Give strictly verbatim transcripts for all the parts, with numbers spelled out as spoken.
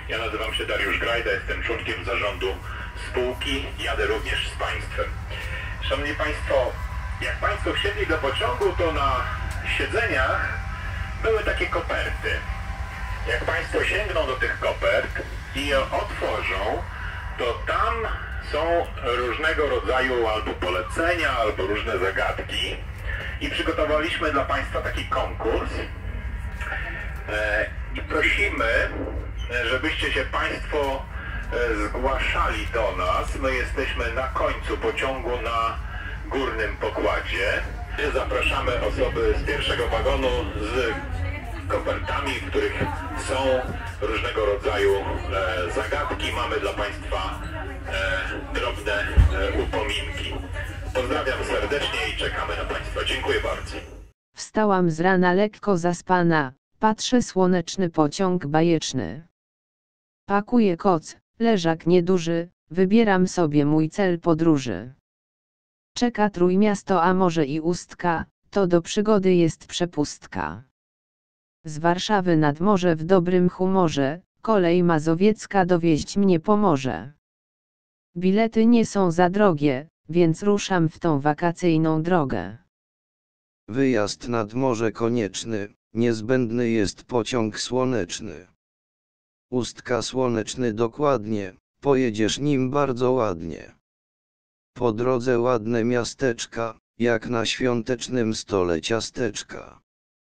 Ja nazywam się Dariusz Grajda, jestem członkiem zarządu spółki, jadę również z Państwem. Szanowni Państwo, jak Państwo wsiedli do pociągu, to na siedzeniach były takie koperty. Jak Państwo sięgną do tych kopert i je otworzą, to tam są różnego rodzaju albo polecenia, albo różne zagadki. I przygotowaliśmy dla Państwa taki konkurs. I prosimy, żebyście się Państwo zgłaszali do nas. My jesteśmy na końcu pociągu na górnym pokładzie. Zapraszamy osoby z pierwszego wagonu z kopertami, w których są różnego rodzaju zagadki. Mamy dla Państwa drobne upominki. Pozdrawiam serdecznie i czekamy na Państwa. Dziękuję bardzo. Wstałam z rana lekko zaspana, patrzę słoneczny pociąg bajeczny. Pakuję koc, leżak nieduży, wybieram sobie mój cel podróży. Czeka Trójmiasto, a może i Ustka, to do przygody jest przepustka. Z Warszawy nad morze w dobrym humorze, kolej mazowiecka dowieźć mnie pomoże. Bilety nie są za drogie, więc ruszam w tą wakacyjną drogę. Wyjazd nad morze konieczny, niezbędny jest pociąg słoneczny. Ustka słoneczny dokładnie, pojedziesz nim bardzo ładnie. Po drodze ładne miasteczka, jak na świątecznym stole ciasteczka.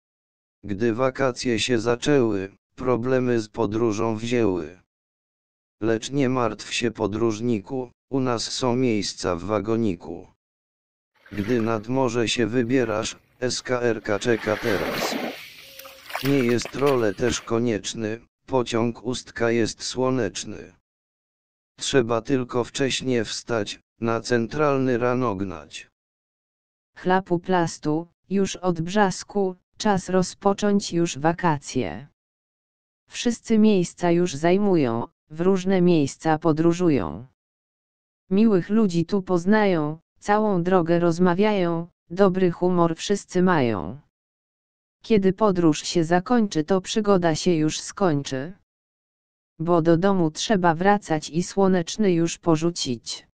Gdy wakacje się zaczęły, problemy z podróżą wzięły. Lecz nie martw się podróżniku, u nas są miejsca w wagoniku. Gdy nad morze się wybierasz, S K R K czeka teraz. Nie jest role też konieczny, pociąg Ustka jest słoneczny. Trzeba tylko wcześnie wstać, na centralny rano gnać. Chlapu plastu, już od brzasku, czas rozpocząć już wakacje. Wszyscy miejsca już zajmują, w różne miejsca podróżują. Miłych ludzi tu poznają, całą drogę rozmawiają, dobry humor wszyscy mają. Kiedy podróż się zakończy, to przygoda się już skończy. Bo do domu trzeba wracać i słoneczny już porzucić.